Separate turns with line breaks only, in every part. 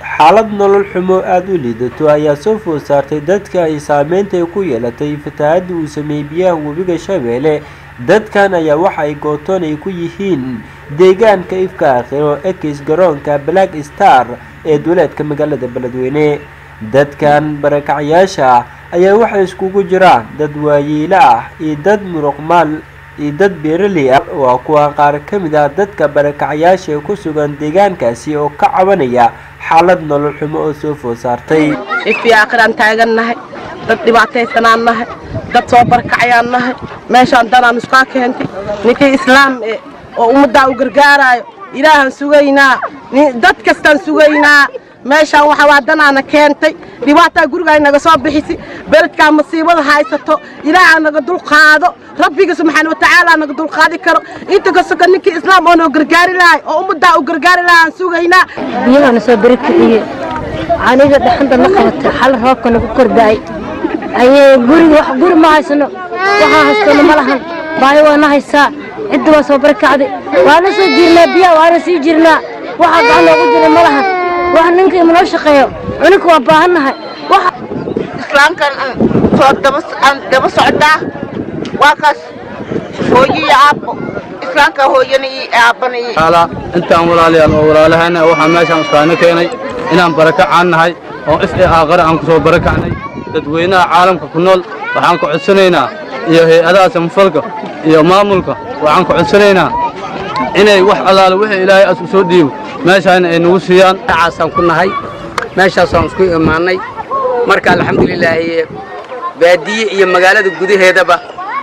xaalad nolol xumo aad u liidato ayaa soo food saartay dadka ay saameynta ku yeelatay fatahaadii uu sameeyay biyaha webiga Shabeelle. dadkan ayaa waxa ay gootoon ay ku yihiin deegaanka ifka aakhiro ekis garoonka Black Star ee dowladka magaalada Beledweyne. dadkan barakacyaasha ayaa waxa iskugu jiraan dad waayeelo ah iyo dad muruqmaal iyo dad beeraley ah. waa kuwa qaar ka mid ah dadka barakacyaasha ku sugan deegaankaasi oo ka cabanaya xaalad nolol xumo oo soo food saartay.
ifka aakhiraan taaganahay, dad dhibaataysananahay, dad soo barakacayanahay. meeshaan danaan isku keentay ninkii islaam oo ummadda u gargaarayo ilaahan sugaynaa, dad kastaan sugaynaa. meeshaan waxa waa danaana keentay dhibaato guriga inaga soo bixisi beledka masiibada haysato ilaaha naga dul qaado, rabbiga subhanahu wa ta'ala naga dul qaadi karo. inta ka soo ninkii islaam oo gargaari lahay oo ummadda u gargaari lahay sugaynaa.
biyaha soo barkiciye aniga dhaxanta la qabatay hal roobka nagu kordaay ayay guri ma haysano waxa haystano malahan baayo wana haysaa cid waa soo barkacday waana soo jirnaa biyaha waana sii jirnaa waxa gacan ugu jira malahan waxaan ninkii ma noo shaqeeyo cunug waa baahanahay waxa
islaamkan soo daba socdaa waa kaas hooyii aabbo islaamka hooyanii aabbanii
ala intaan walaalayaal oo walaalahana waxa meeshaan iskaana keenay inaan baraka caanahay oo ifka aakhira aan ku soo barakacnay dadweynaha caalamka ku nool waxaan ku codsanaynaa iyo hay'adaha samafalka iyo maamulka waxaan ku codsanaynaa inay wax alaal wixii ilaahay asu soo dhiibo meeshaan ay nagu siiyaan.
caasan ku nahay meeshaasaan isku imaanay marka alxamdulillaah baadiye iyo magaalada gudaheedaba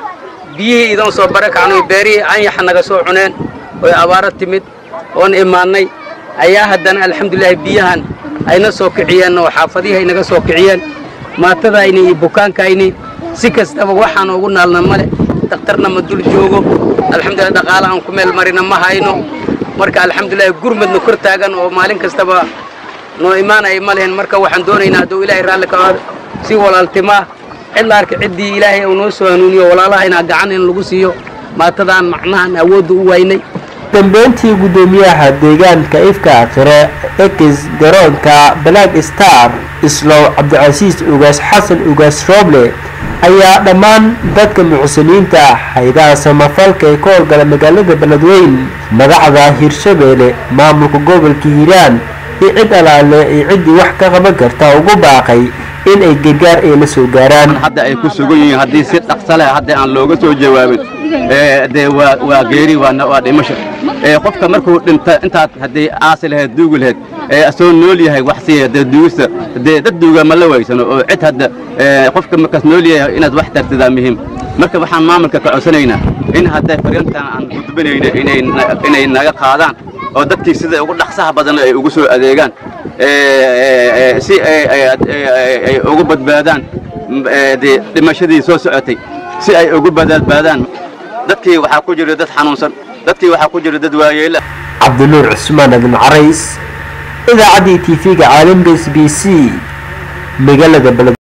biyihii idan soo barakacnay beerihii anyax naga soo cuneen oo abaaro timid oon imaanay ayaa haddana alxamdulillaah biyahan ayna soo kiciyeen oo xaafadihi naga soo kiciyeen maatadayni iyo bukaankaayni si kastaba waxaan ugu naalna male daktarna ma dul joogo alxamdulillaah dhaqaale aan ku meel marina ma hayno marka alxamdulillaah gurmadna kor taagan oo maalin kastaba noo imaanay ma lehen. marka waxaan doonaynaa hadduu ilaahay raalli ka aado si walaaltimaa cid arka ciddii ilaahay uu noo soo hanuuniyo walaalahayna gacan in lagu siiyo maatadaan macnahan awoodda u waynay.
dambeyntii gudoomiyaha deegaanka ifka aakhiro ekis garoonka Black Star Islow Cabdicasiis Ugaas Xasan Ugaas Roble ayaa dhammaan dadka muxsiniinta hay'adaha samafalka ee ka howlgala magaalada Beledweyne magacada Hirshabeelle maamulka gobolka Hiiraan iyo cid alaale iyo ciddii wax ka qaban karta ugu baaqay in ay gargaar ay la soo gaaraan.
hadda ay ku sugan yihiin haddii si dhaqso leh hadda aan looga soo jawaabin waa geeri waa dhimasho. qofka markuu dhinta intaad haddii aasi lahayd duugi lahayd asoo nool yahay wax siiya duugista dad duuga ma la waysano oo cid hadda qofka markaas nool yahay inaad wax tartidaa muhiim. marka waxaan maamulka ka codsanaynaa in hadday fariintan aan gudbinayno inay naga qaadaan oo dadkii sida ugu dhaqsaha badan ay ugu soo adeegaan si ay ugu badbaadaan dhimashadii soo socotay si ay ugu badbaadaan. dadkii waxaa ku jira dad xanuunsan, dadkii waxaa ku jira dad waayeela.
cabdinuur cusmaan ibn carays idaacadii TV-ga caalamka SBC magaalada